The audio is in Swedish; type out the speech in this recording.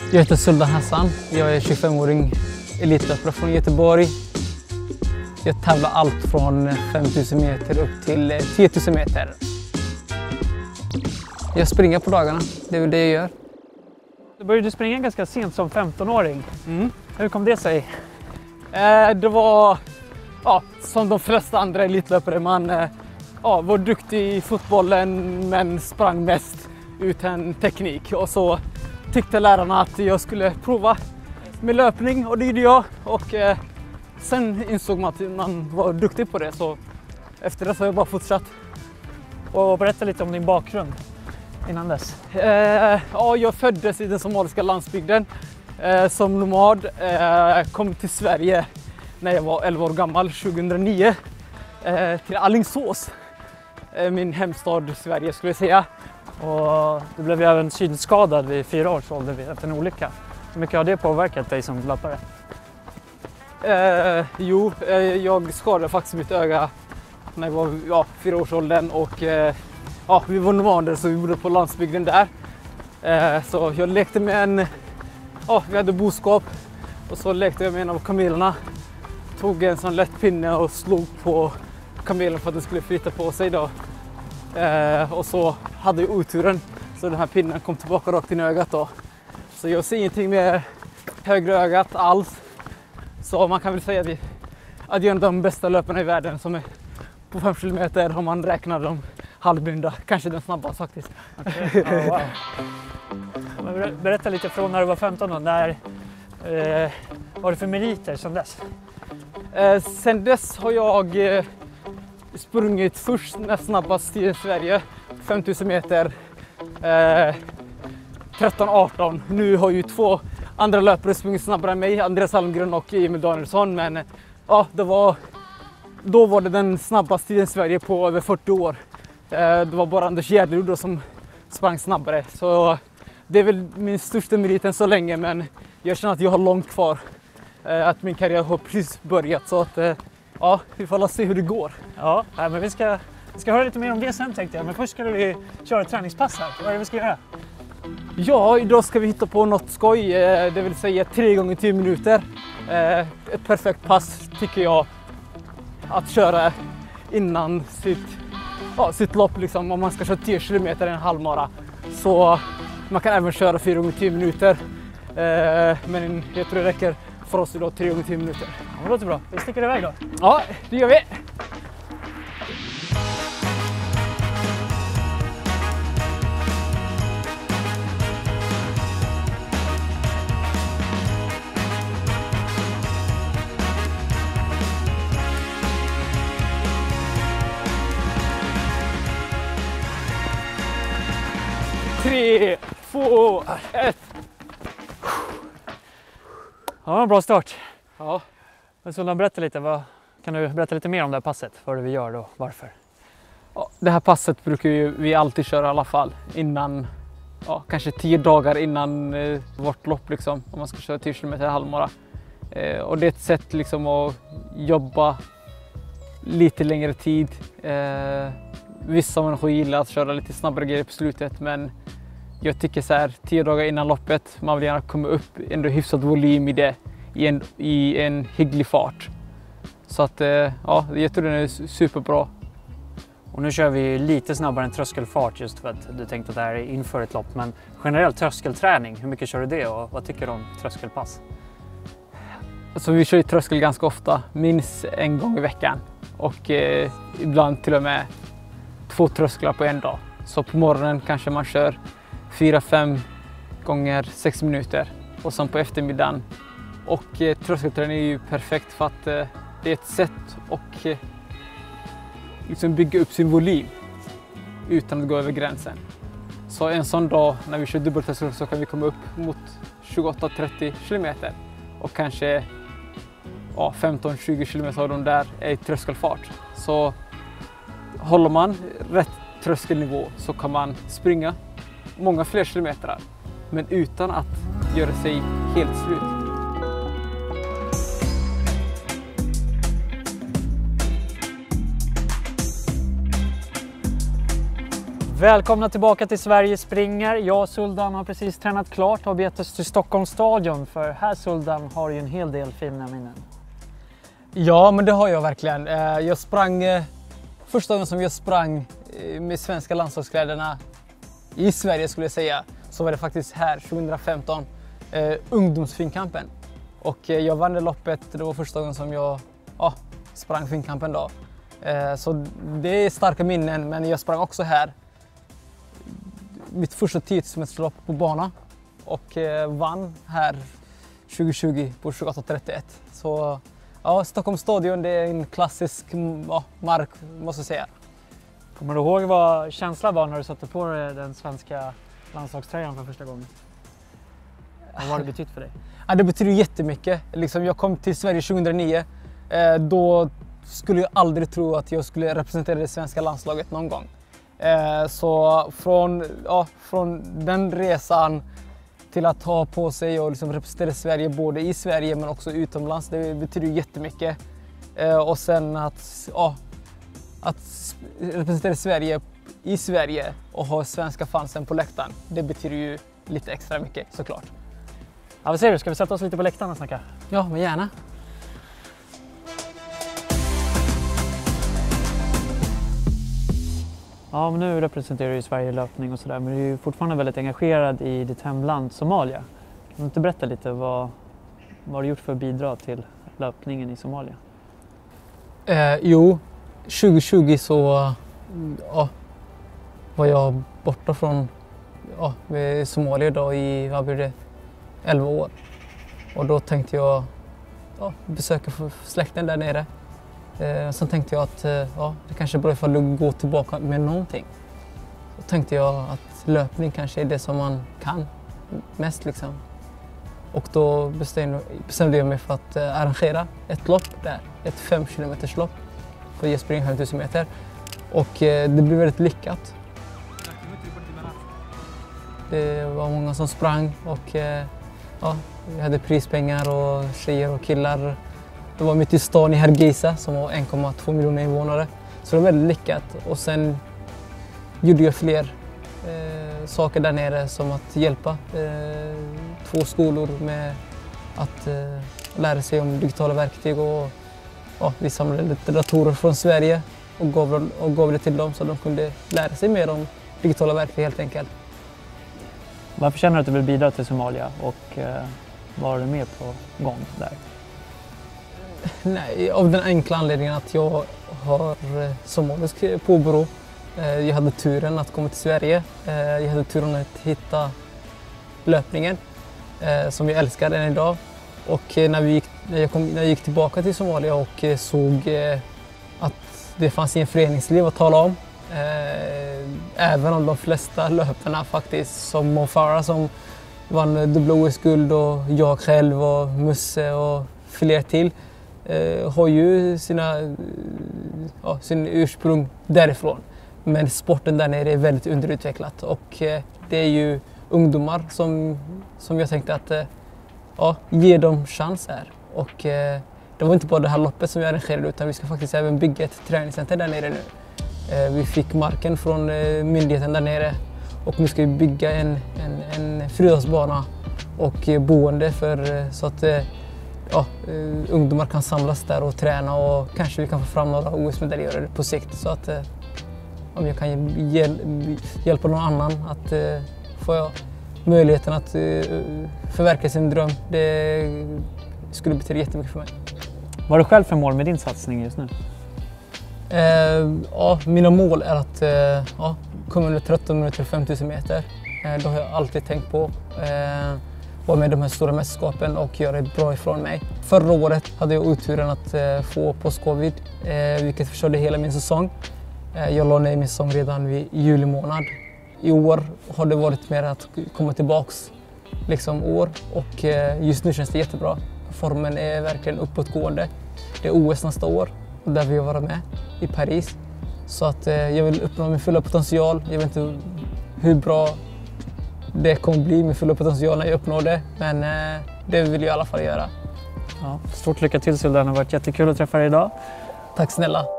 Jag heter Sultan Hassan. Jag är 25-åring elitlöpare från Göteborg. Jag tävlar allt från 5000 meter upp till 10 000 meter. Jag springer på dagarna, det är det jag gör. Du började springa ganska sent som 15-åring. Hur kom det sig? Det var som de flesta andra elitlöpare. Man var duktig i fotbollen men sprang mest utan teknik. Och så tyckte lärarna att jag skulle prova med löpning och det gjorde jag. Och sen insåg man att man var duktig på det. Så efter det så har jag bara fortsatt. Och berätta lite om din bakgrund innan dess. Jag föddes i den somaliska landsbygden som nomad. Kom till Sverige när jag var 11 år gammal, 2009. Till Alingsås, min hemstad Sverige skulle jag säga. Och du blev ju även synskadad vid 4 års ålder efter en olycka. Hur mycket har det påverkat dig som löpare? Jag skadade faktiskt mitt öga när jag var 4 års åldern och vi var nomader så vi bodde på landsbygden där. Så jag lekte med vi hade boskap och så lekte jag med en av kamelerna. Tog en sån lätt pinne och slog på kamelen för att den skulle flytta på sig då. Och så hade jag oturen så den här pinnen kom tillbaka rakt in i ögat då. Så jag ser ingenting med högra ögat alls. Så man kan väl säga att jag är en av de bästa löparna i världen som är på 5 kilometer om man räknar dem halvblinda. Kanske den snabbaste faktiskt. Okay. Wow. Berätta lite från när du var 15 och när var det för meriter sedan dess? Sen dess har jag sprungit först näst snabbast i Sverige, 5000 meter, 13-18. Nu har ju 2 andra löpare sprungit snabbare än mig, Andreas Almgren och Emil Danielsson. Men då var det den snabbaste tiden i Sverige på över 40 år. Det var bara Anders Gärderud som sprang snabbare. Så det är väl min största merit än så länge, men jag känner att jag har långt kvar. Att min karriär har precis börjat, så att vi får se hur det går. Ja, men vi ska höra lite mer om det sen tänkte jag. Men först ska vi köra ett träningspass här. Vad är det vi ska göra? Ja, idag ska vi hitta på något skoj. Det vill säga 3 gånger 10 minuter. Ett perfekt pass tycker jag att köra innan sitt lopp. Liksom, om man ska köra 10 kilometer en halvmara. Så man kan även köra 4 gånger 10 minuter. Men jag tror det räcker för oss idag 3 gånger 10 minuter. Ja, det låter bra. Vi sticker iväg då. Ja, det gör vi. Tre, 2, 1. Ja, bra start. Ja. Men så kan du berätta lite mer om det här passet? Vad det vi gör och varför? Ja, det här passet brukar vi alltid köra i alla fall innan, kanske 10 dagar innan vårt lopp liksom, om man ska köra 10 km halvmara. Och det är ett sätt liksom att jobba lite längre tid. Vissa människor gillar att köra lite snabbare grejer på slutet, men jag tycker så här 10 dagar innan loppet, man vill gärna komma upp ändå hyfsad volym i det i en hygglig fart. Så att jag tror den är superbra. Och nu kör vi lite snabbare än tröskelfart just för att du tänkte att det här är inför ett lopp. Men generellt tröskelträning, hur mycket kör du det och vad tycker du om tröskelpass? Alltså vi kör ju tröskel ganska ofta, minst 1 gång i veckan. Och ibland till och med 2 trösklar på en dag. Så på morgonen kanske man kör 4-5 gånger 6 minuter. Och sen på eftermiddagen. Och tröskelträning är ju perfekt för att det är ett sätt att liksom bygga upp sin volym utan att gå över gränsen. Så en sån dag när vi kör dubbeltröskel så kan vi komma upp mot 28-30 kilometer. Och kanske 15-20 kilometer av de där är i tröskelfart. Så håller man rätt tröskelnivå så kan man springa många fler kilometer, men utan att göra sig helt slut. Välkomna tillbaka till Sverige springer. Jag och Suldan har precis tränat klart och har begett oss till Stockholms stadion. För här, Suldan, har ju en hel del fina minnen. Ja, men det har jag verkligen. Jag sprang första gången som jag sprang med svenska landslagskläderna i Sverige, skulle jag säga, så var det faktiskt här 2015, ungdomsfinkampen. Och jag vann det loppet, det var första gången som jag sprang finkampen då. Så det är starka minnen, men jag sprang också här mitt första 10 km-lopp på bana och vann här 2020 på 28:31. Så ja, Stockholms stadion, det är en klassisk mark, måste jag säga. Kommer du ihåg vad känslan var när du satte på dig den svenska landslagströjan för första gången? Vad har det betytt för dig? Ja, det betyder jättemycket. Liksom, jag kom till Sverige 2009. Då skulle jag aldrig tro att jag skulle representera det svenska landslaget någon gång. Så från den resan till att ta på sig och liksom representera Sverige både i Sverige men också utomlands, det betyder jättemycket. Och sen att representera Sverige i Sverige och ha svenska fansen på läktaren, det betyder ju lite extra mycket såklart. Ja, vad säger du? Ska vi sätta oss lite på läktaren och snacka? Ja, men gärna. Ja, men nu representerar du ju Sverige i löpning och sådär, men du är ju fortfarande väldigt engagerad i ditt hemland Somalia. Kan du inte berätta lite vad har du gjort för att bidra till löpningen i Somalia? Jo, 2020 så var jag borta från Somalia då i 11 år. Och då tänkte jag besöka släkten där nere. Sen tänkte jag att det kanske är bra ifall du går tillbaka med någonting. Så tänkte jag att löpning kanske är det som man kan mest liksom. Och då bestämde jag mig för att arrangera ett lopp där, ett 5 km-lopp för att springa 5000 meter. Och det blev väldigt lyckat. Det var många som sprang och vi hade prispengar och tjejer och killar. Det var mitt i stan i Hargeisa som har 1,2 miljoner invånare. Så det var väldigt lyckat. Och sen gjorde jag fler saker där nere som att hjälpa 2 skolor med att lära sig om digitala verktyg. Och vi samlade lite datorer från Sverige och gav det till dem så de kunde lära sig mer om digitala verktyg helt enkelt. Varför känner du att du vill bidra till Somalia och vad har du mer på gång där? Nej, av den enkla anledningen att jag har somalisk påbrå. Jag hade turen att komma till Sverige. Jag hade turen att hitta löpningen som jag älskar än idag. Och när jag gick tillbaka till Somalia och såg att det fanns en föreningsliv att tala om. Även om de flesta löparna faktiskt, som Mo Farah som vann dubbla OS-guld och jag själv och Musse och fler till, har ju sin ursprung därifrån. Men sporten där nere är väldigt underutvecklat och det är ju ungdomar som jag tänkte att ge dem chans här. Och det var inte bara det här loppet som vi arrangerade utan vi ska faktiskt även bygga ett träningscenter där nere nu. Vi fick marken från myndigheten där nere och nu ska vi bygga en friidrottsbana och boende så att ungdomar kan samlas där och träna och kanske vi kan få fram några OS-medaljörer på sikt. Så att om jag kan hjälpa någon annan att få möjligheten att förverkliga sin dröm, det skulle betyda jättemycket för mig. Vad har du själv för mål med din satsning just nu? Mina mål är att komma under 13 minuter 5000 meter. Det har jag alltid tänkt på. Vara med i de här stora mästerskapen och göra det bra ifrån mig. Förra året hade jag oturen att få post-covid, vilket förstörde hela min säsong. Jag la ner min säsong redan vid juli månad. I år har det varit mer att komma tillbaks år och just nu känns det jättebra. Formen är verkligen uppåtgående. Det är OS nästa år och där vill jag vara med i Paris. Så att jag vill uppnå min fulla potential. Jag vet inte hur bra det kommer bli med fulla potential när jag uppnår det, men det vill jag i alla fall göra. Ja, stort lycka till Suldan, det har varit jättekul att träffa dig idag. Tack snälla.